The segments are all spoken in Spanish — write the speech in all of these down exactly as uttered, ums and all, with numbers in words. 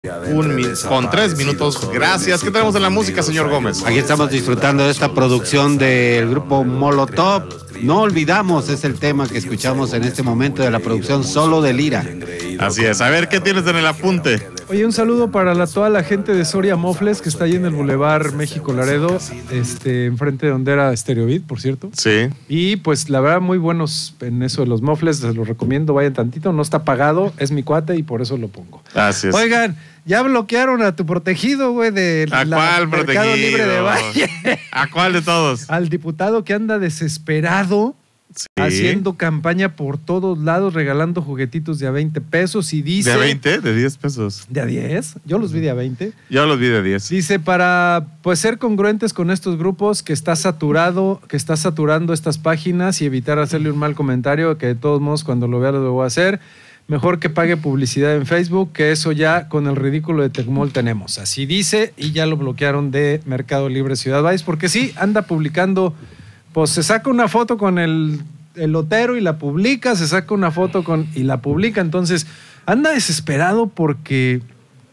Un min con tres minutos. Gracias. ¿Qué tenemos en la música, señor Gómez? Aquí estamos disfrutando de esta producción del grupo Molotov. No olvidamos, es el tema que escuchamos en este momento de la producción Solo de Lira. Así es. A ver, ¿qué tienes en el apunte? Oye, un saludo para la, toda la gente de Soria Mofles, que está ahí en el Boulevard México Laredo, este, enfrente de donde era Stereobit, por cierto. Sí. Y pues la verdad, muy buenos en eso de los mofles, les los recomiendo, vayan tantito, no está pagado, es mi cuate y por eso lo pongo. Así es. Oigan, ya bloquearon a tu protegido, güey, de ¿A la cuál Mercado protegido? Libre de Valle. ¿A cuál de todos? Al diputado que anda desesperado. Sí. Haciendo campaña por todos lados, regalando juguetitos de a veinte pesos y dice... ¿De a veinte? ¿De diez pesos? ¿De a diez? Yo los vi de a veinte. Yo los vi de diez. Dice, para pues ser congruentes con estos grupos, que está saturado, que está saturando estas páginas y evitar hacerle un mal comentario, que de todos modos cuando lo vea lo voy a hacer. Mejor que pague publicidad en Facebook, que eso ya con el ridículo de Tecmol tenemos. Así dice, y ya lo bloquearon de Mercado Libre Ciudad Valles, porque sí, anda publicando... Pues se saca una foto con el, el lotero y la publica, se saca una foto con y la publica. Entonces, anda desesperado porque,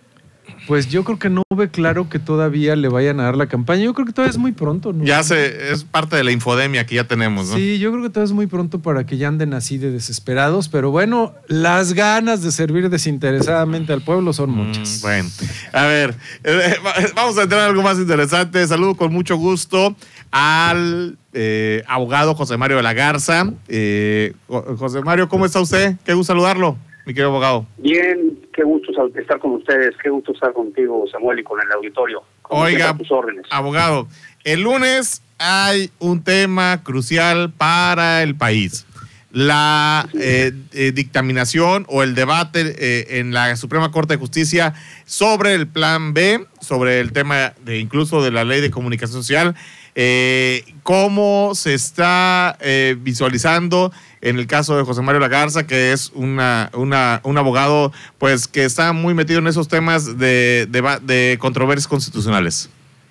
pues yo creo que no ve claro que todavía le vayan a dar la campaña. Yo creo que todavía es muy pronto, ¿no? Ya se, es parte de la infodemia que ya tenemos, ¿no? Sí, yo creo que todavía es muy pronto para que ya anden así de desesperados. Pero bueno, las ganas de servir desinteresadamente al pueblo son muchas. Mm, bueno, a ver, eh, vamos a entrar en algo más interesante. Saludo con mucho gusto al eh, abogado José Mario de la Garza. Eh, José Mario, ¿cómo está usted? Qué gusto saludarlo, mi querido abogado. Bien, qué gusto estar con ustedes, qué gusto estar contigo, Samuel, y con el auditorio. Oiga, tus órdenes. Abogado, el lunes hay un tema crucial para el país. La eh, eh, dictaminación o el debate eh, en la Suprema Corte de Justicia sobre el Plan B, sobre el tema de incluso de la Ley de Comunicación Social. Eh, ¿Cómo se está eh, visualizando en el caso de José Mario de la Garza, que es una, una, un abogado pues que está muy metido en esos temas de, de, de controversias constitucionales?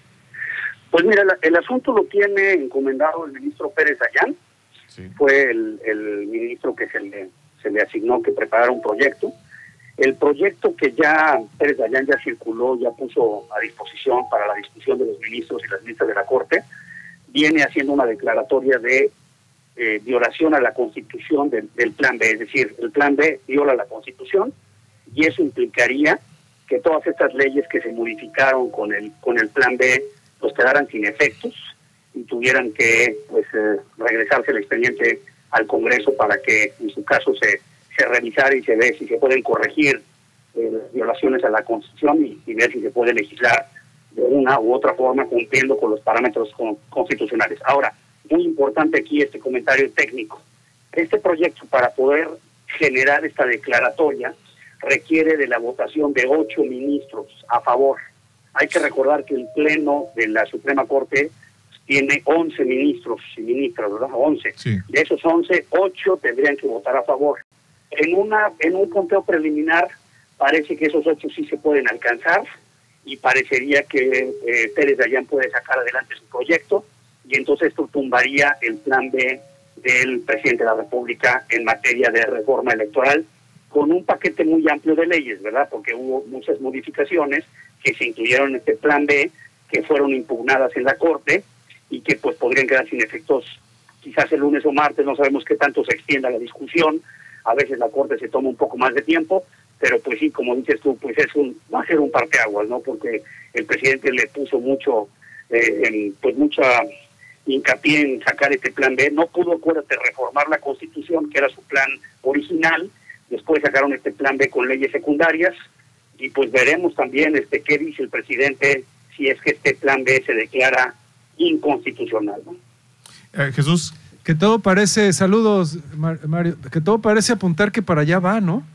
Pues mira, el, el asunto lo tiene encomendado el ministro Pérez Dayán. Sí. Fue el, el ministro que se le, se le asignó que preparara un proyecto. El proyecto que ya Pérez Dayán ya circuló, ya puso a disposición para la discusión de los ministros y las ministras de la Corte, viene haciendo una declaratoria de eh, violación a la Constitución del, del Plan B. Es decir, el Plan B viola la Constitución y eso implicaría que todas estas leyes que se modificaron con el con el Plan B pues quedaran sin efectos y tuvieran que pues eh, regresarse el expediente al Congreso para que en su caso se se revisar y se ve si se pueden corregir eh, violaciones a la Constitución y, y ver si se puede legislar de una u otra forma cumpliendo con los parámetros con, constitucionales. Ahora, muy importante aquí este comentario técnico. Este proyecto, para poder generar esta declaratoria, requiere de la votación de ocho ministros a favor. Hay que recordar que el Pleno de la Suprema Corte tiene once ministros y ministras, ¿verdad? once. Sí. De esos once, ocho tendrían que votar a favor. En una en un conteo preliminar parece que esos ocho sí se pueden alcanzar y parecería que eh, Pérez Dayán puede sacar adelante su proyecto y entonces esto tumbaría el plan B del presidente de la República en materia de reforma electoral con un paquete muy amplio de leyes, ¿verdad? Porque hubo muchas modificaciones que se incluyeron en este plan B que fueron impugnadas en la Corte y que pues podrían quedar sin efectos quizás el lunes o martes, no sabemos qué tanto se extienda la discusión. A veces la Corte se toma un poco más de tiempo, pero pues sí, como dices tú, pues es un va a ser un parteaguas, ¿no? Porque el presidente le puso mucho, eh, en, pues mucha hincapié en sacar este plan B. No pudo, acuérdate, reformar la Constitución, que era su plan original. Después sacaron este plan B con leyes secundarias y pues veremos también este qué dice el presidente si es que este plan B se declara inconstitucional, ¿no? Eh, Jesús. Que todo parece, saludos Mario, que todo parece apuntar que para allá va, ¿no?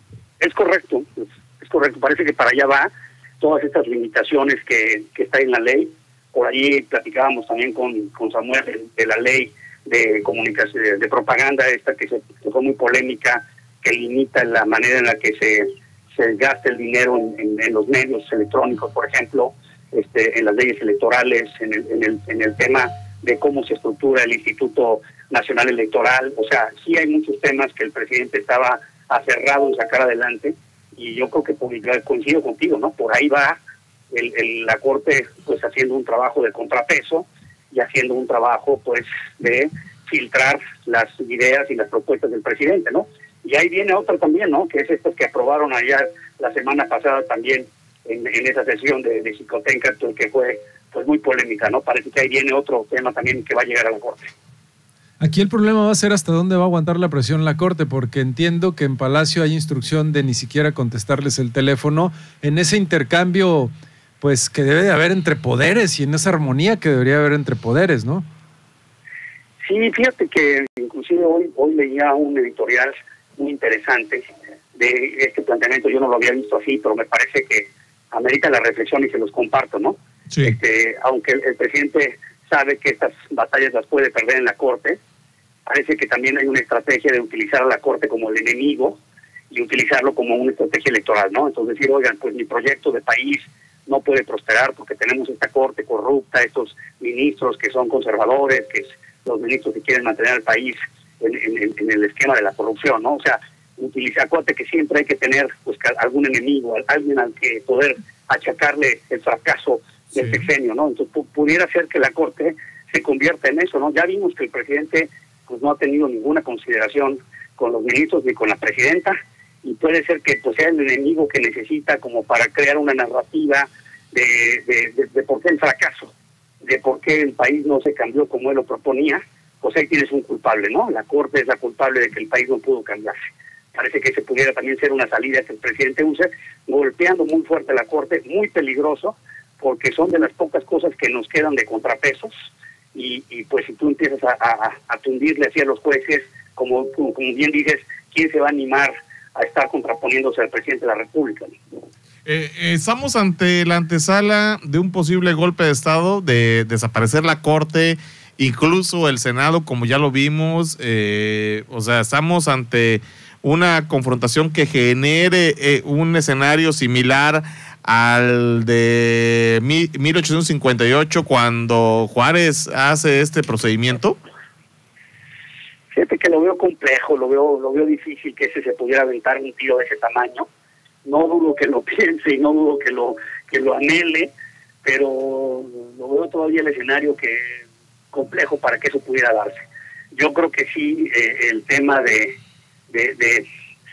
Es correcto, es, es correcto, parece que para allá va, todas estas limitaciones que, que está en la ley. Por ahí platicábamos también con, con Samuel de, de la ley de comunicación, de, de propaganda, esta que, se, que fue muy polémica, que limita la manera en la que se, se gasta el dinero en, en, en los medios electrónicos, por ejemplo, este, en las leyes electorales, en el, en el, en el tema de cómo se estructura el Instituto Nacional Electoral. O sea, sí hay muchos temas que el presidente estaba aferrado en sacar adelante y yo creo que pues, coincido contigo, ¿no? Por ahí va el, el, la Corte pues haciendo un trabajo de contrapeso y haciendo un trabajo pues de filtrar las ideas y las propuestas del presidente, ¿no? Y ahí viene otra también, ¿no? Que es estas que aprobaron allá la semana pasada también en, en esa sesión de, de Xicotenca, que fue pues muy polémica, ¿no? Parece que ahí viene otro tema también que va a llegar a la Corte. Aquí el problema va a ser hasta dónde va a aguantar la presión la Corte, porque entiendo que en Palacio hay instrucción de ni siquiera contestarles el teléfono en ese intercambio pues que debe de haber entre poderes y en esa armonía que debería haber entre poderes, ¿no? Sí, fíjate que inclusive hoy, hoy leía un editorial muy interesante de este planteamiento, yo no lo había visto así, pero me parece que amerita la reflexión y se los comparto, ¿no? Sí. Este, aunque el, el presidente sabe que estas batallas las puede perder en la Corte, parece que también hay una estrategia de utilizar a la Corte como el enemigo y utilizarlo como una estrategia electoral, ¿no? Entonces decir, oigan, pues mi proyecto de país no puede prosperar porque tenemos esta Corte corrupta, estos ministros que son conservadores, que es los ministros que quieren mantener al país en, en, en el esquema de la corrupción, ¿no? O sea, utiliza, acuérdate que siempre hay que tener pues algún enemigo, alguien al que poder achacarle el fracaso del sí. sexenio, ¿no? Entonces pudiera ser que la Corte se convierta en eso, ¿no? Ya vimos que el presidente pues no ha tenido ninguna consideración con los ministros ni con la presidenta, y puede ser que pues sea el enemigo que necesita como para crear una narrativa de, de, de, de por qué el fracaso, de por qué el país no se cambió como él lo proponía. Pues ahí tienes un culpable, ¿no? La Corte es la culpable de que el país no pudo cambiarse. Parece que ese pudiera también ser una salida que el presidente use, golpeando muy fuerte a la Corte, muy peligroso, porque son de las pocas cosas que nos quedan de contrapesos, y, y pues si tú empiezas a, a, a tundirle así a los jueces, como, como, como bien dices, ¿quién se va a animar a estar contraponiéndose al presidente de la República? Eh, eh, estamos ante la antesala de un posible golpe de Estado, de desaparecer la Corte, incluso el Senado, como ya lo vimos. Eh, o sea, estamos ante una confrontación que genere eh, un escenario similar al de mil ochocientos cincuenta y ocho, cuando Juárez hace este procedimiento. Fíjate que lo veo complejo, lo veo lo veo difícil que ese se pudiera aventar un tiro de ese tamaño. No dudo que lo piense y no dudo que lo que lo anhele, pero lo veo todavía el escenario que complejo para que eso pudiera darse. Yo creo que sí, eh, el tema de de, de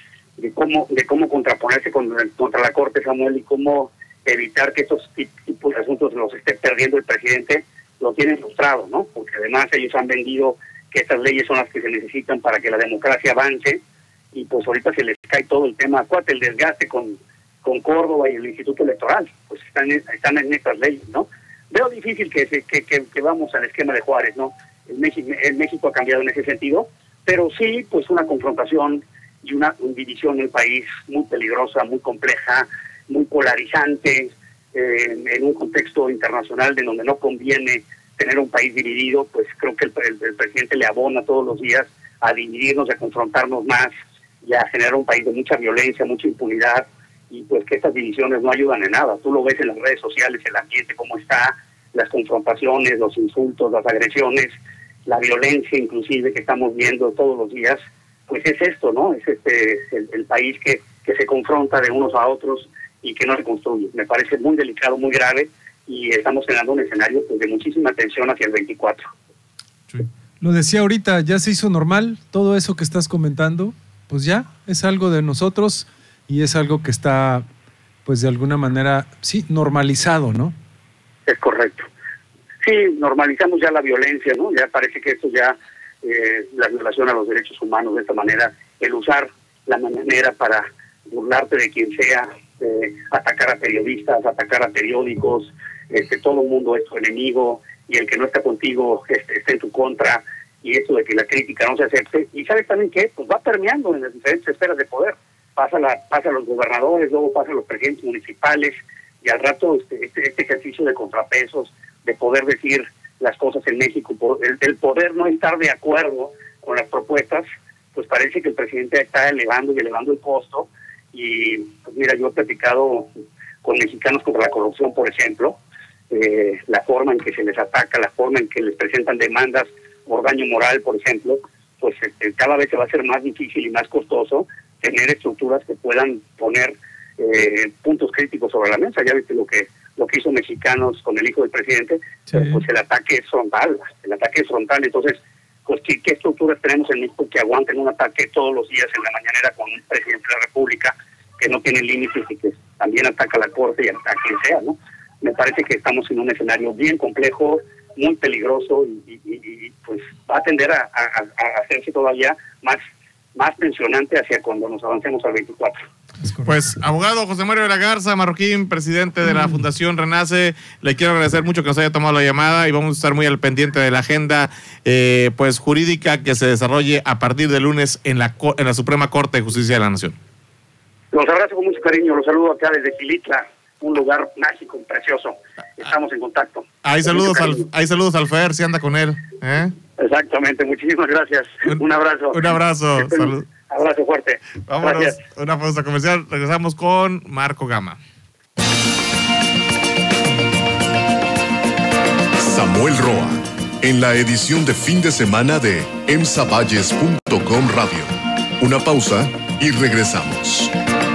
de cómo de cómo contraponerse contra, contra la Corte, Samuel, y cómo evitar que estos tipos de asuntos los esté perdiendo el presidente, lo tienen frustrado, ¿no? Porque además ellos han vendido que estas leyes son las que se necesitan para que la democracia avance, y pues ahorita se les cae todo el tema, acuérdate, el desgaste con, con Córdoba y el Instituto Electoral, pues están en, están en estas leyes, ¿no? Veo difícil que, que, que, que vamos al esquema de Juárez, ¿no? El México, el México ha cambiado en ese sentido, pero sí, pues una confrontación y una división en el país muy peligrosa, muy compleja, muy polarizante, eh, en un contexto internacional de donde no conviene tener un país dividido. Pues creo que el, el, el presidente le abona todos los días a dividirnos, a confrontarnos más y a generar un país de mucha violencia, mucha impunidad, y pues que estas divisiones no ayudan en nada. Tú lo ves en las redes sociales, el ambiente cómo está, las confrontaciones, los insultos, las agresiones, la violencia inclusive que estamos viendo todos los días. Pues es esto, ¿no? Es este el, el país que, que se confronta de unos a otros y que no se construye. Me parece muy delicado, muy grave, y estamos generando un escenario pues, de muchísima tensión hacia el veinticuatro. Sí. Lo decía ahorita, ya se hizo normal todo eso que estás comentando, pues ya es algo de nosotros y es algo que está, pues de alguna manera, sí, normalizado, ¿no? Es correcto. Sí, normalizamos ya la violencia, ¿no? Ya parece que esto ya... Eh, la violación a los derechos humanos de esta manera, el usar la mañanera para burlarte de quien sea, eh, atacar a periodistas, atacar a periódicos, este, todo el mundo es tu enemigo y el que no está contigo este, está en tu contra, y esto de que la crítica no se acepte. Y sabes también que pues va permeando en las diferentes esferas de poder, pasa, la, pasa a los gobernadores, luego pasa a los presidentes municipales, y al rato este, este, este ejercicio de contrapesos, de poder decir las cosas en México, por el, el poder no estar de acuerdo con las propuestas, pues parece que el presidente está elevando y elevando el costo. Y pues mira, yo he platicado con Mexicanos contra la Corrupción, por ejemplo, eh, la forma en que se les ataca, la forma en que les presentan demandas por daño moral, por ejemplo, pues este, cada vez se va a hacer más difícil y más costoso tener estructuras que puedan poner eh, puntos críticos sobre la mesa. Ya viste lo que lo que hizo Mexicanos con el hijo del presidente, sí. Pues el ataque es frontal, el ataque es frontal. Entonces, pues ¿qué, qué estructuras tenemos en México que aguanten un ataque todos los días en la mañanera con un presidente de la República que no tiene límites y que también ataca a la Corte y a, a quien sea, ¿no? Me parece que estamos en un escenario bien complejo, muy peligroso y, y, y pues va a tender a, a, a hacerse todavía más, más tensionante hacia cuando nos avancemos al veinticuatro. Pues, abogado José Mario de la Garza Marroquín, presidente de la Fundación Renace, le quiero agradecer mucho que nos haya tomado la llamada y vamos a estar muy al pendiente de la agenda eh, pues jurídica que se desarrolle a partir del lunes en la, en la Suprema Corte de Justicia de la Nación. Los abrazo con mucho cariño, los saludo acá desde Xilitla, un lugar mágico, precioso. Estamos en contacto. Hay saludos al, hay saludos al Fer, si anda con él. ¿eh? Exactamente, muchísimas gracias. Un, un abrazo. Un abrazo. Salud. Abrazo fuerte. Vámonos, gracias. Una pausa comercial. Regresamos con Marco Gama. Samuel Roa, en la edición de fin de semana de emsa valles punto com Radio. Una pausa y regresamos.